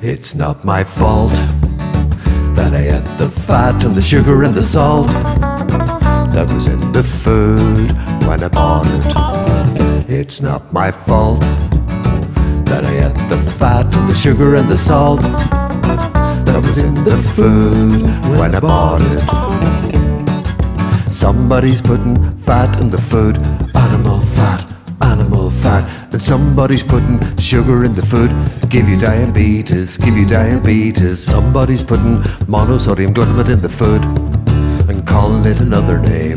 It's not my fault that I ate the fat and the sugar and the salt that was in the food when I bought it. It's not my fault that I ate the fat and the sugar and the salt that was in the food when I bought it. Somebody's putting fat in the food, animal fat, and somebody's putting sugar in the food, give you diabetes, give you diabetes. Somebody's putting monosodium glutamate in the food and calling it another name,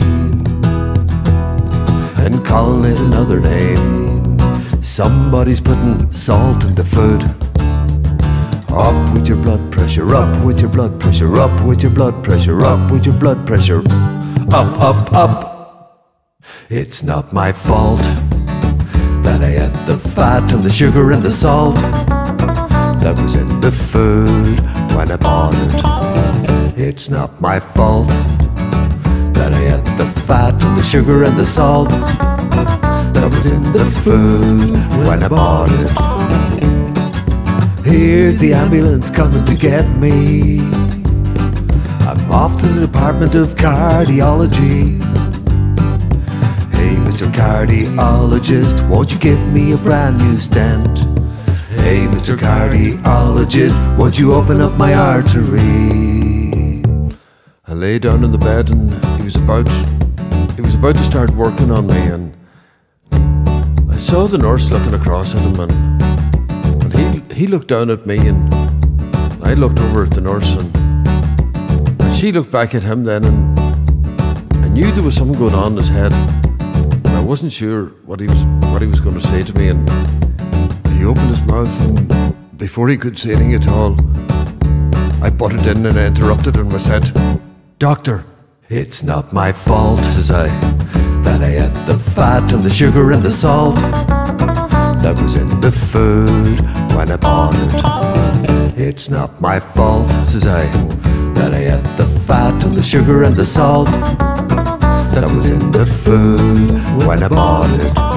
and calling it another name. Somebody's putting salt in the food. Up with your blood pressure, up with your blood pressure, up with your blood pressure, up with your blood pressure, up, up, up. It's not my fault that I ate the fat and the sugar and the salt that was in the food when I bought it. It's not my fault that I ate the fat and the sugar and the salt that was in the food when I bought it. Here's the ambulance coming to get me. I'm off to the Department of Cardiology. Hey, Mr. Cardiologist, won't you give me a brand new stent? Hey, Mr. Cardiologist, won't you open up my artery? I lay down in the bed and he was about to start working on me, and I saw the nurse looking across at him, and he looked down at me, and I looked over at the nurse, and she looked back at him then, and I knew there was something going on in his head. I wasn't sure what he was going to say to me, and he opened his mouth, and before he could say anything at all, I butted in and I interrupted him. I said, "Doctor, it's not my fault," says I, "that I ate the fat and the sugar and the salt that was in the food when I bought it. It's not my fault," says I, "that I ate the fat and the sugar and the salt that was in the food when I bought it."